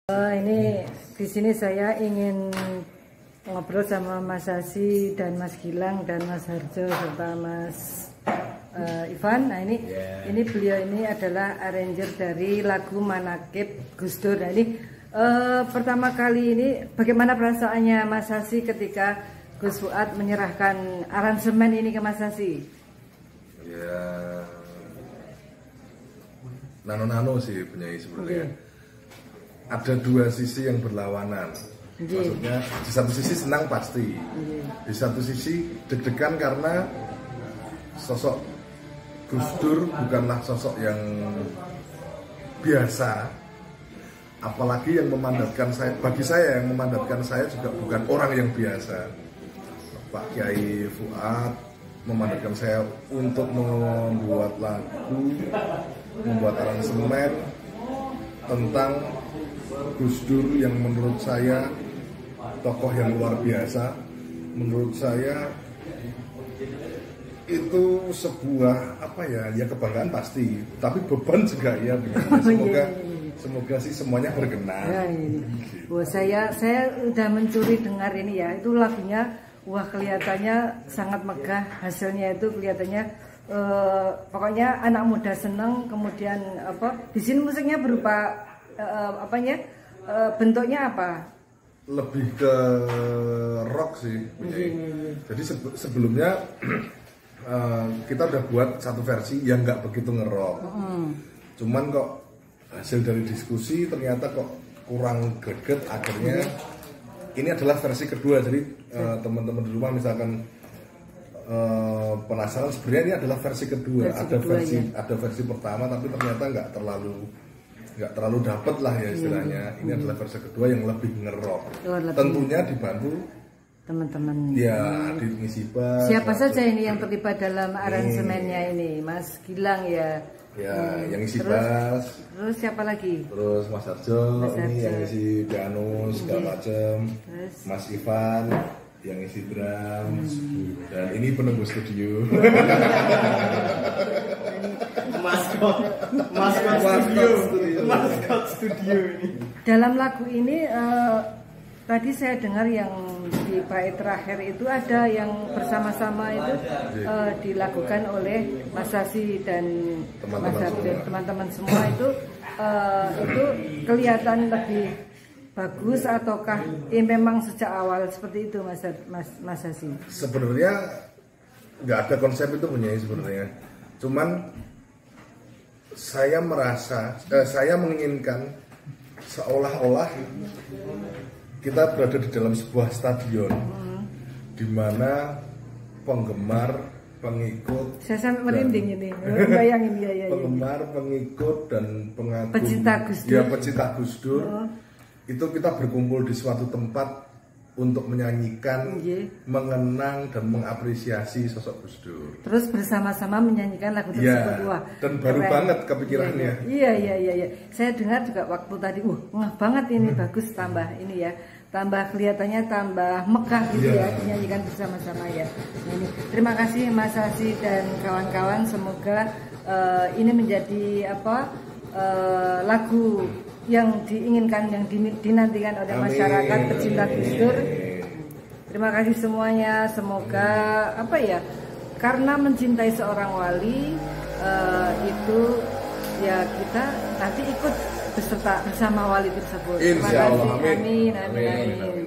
Ini di sini saya ingin ngobrol sama Mas Hasi dan Mas Gilang dan Mas Harjo serta Mas Ivan. Nah ini beliau ini adalah arranger dari lagu Manaqib Gus Dur. Nah ini pertama kali ini bagaimana perasaannya Mas Hasi ketika Gus Fuad menyerahkan aransemen ini ke Mas Hasi? Ya nano-nano sih penyanyi sebenarnya. Ada dua sisi yang berlawanan. Maksudnya di satu sisi senang pasti, di satu sisi deg-degan karena sosok Gus Dur bukanlah sosok yang biasa, apalagi yang memandatkan saya, bagi saya yang memandatkan saya juga bukan orang yang biasa. Pak Kiai Fuad memandatkan saya untuk membuat lagu, membuat aransemen tentang Gus Dur yang menurut saya tokoh yang luar biasa. Menurut saya itu sebuah kebanggaan pasti, tapi beban juga ya. Semoga sih semuanya berkenan. Saya udah mencuri dengar ini ya, itu lagunya kelihatannya sangat megah, hasilnya itu kelihatannya pokoknya anak muda senang. Kemudian di sini musiknya berupa bentuknya apa? Lebih ke rock sih. Jadi sebelumnya kita udah buat satu versi yang nggak begitu ngerok. Cuman kok hasil dari diskusi ternyata kok kurang greget, akhirnya ini adalah versi kedua. Jadi teman-teman di rumah misalkan penasaran, sebenarnya ini adalah versi kedua. Ada versi pertama tapi ternyata nggak terlalu dapet lah ya istilahnya. Ini adalah versi kedua yang lebih ngerok. Tentunya dibantu teman-teman. Ya, Adit ngisi bass. Siapa saja ini yang terlibat dalam aransemennya ini? Mas Gilang ya. Ya, yang ngisi bass. Terus siapa lagi? Terus Mas Harjo, ini yang ngisi piano segala macam. Mas Ivan yang ngisi drums. Dan ini penembus studio. Maskot studio ini. Dalam lagu ini tadi saya dengar yang di bait terakhir itu ada yang bersama-sama itu dilakukan oleh Mas Hasi dan Mas Harjo, teman-teman semua itu kelihatan lebih bagus ataukah memang sejak awal seperti itu Mas Hasi? Sebenarnya nggak ada konsep itu penyanyi sebenarnya. Cuman saya merasa, saya menginginkan seolah-olah kita berada di dalam sebuah stadion di mana penggemar, pengikut, saya sampai merinding ini, bayangin ya. Penggemar, pengikut dan pengagum, pecinta Gus Dur, itu kita berkumpul di suatu tempat untuk menyanyikan, mengenang dan mengapresiasi sosok Gus Dur. Terus bersama-sama menyanyikan lagu tersebut. Wah, dan baru banget kepikirannya. Iya. Saya dengar juga waktu tadi, ngeh banget ini, bagus, tambah ini ya, tambah kelihatannya tambah megah gitu ya, menyanyikan bersama-sama ya. Nah, ini terima kasih Mas Hasi dan kawan-kawan. Semoga ini menjadi lagu yang diinginkan, yang dinantikan oleh masyarakat pecinta Gus Dur. Terima kasih semuanya. Semoga karena mencintai seorang wali itu ya kita nanti ikut bersama wali tersebut. Terima kasih. Amin.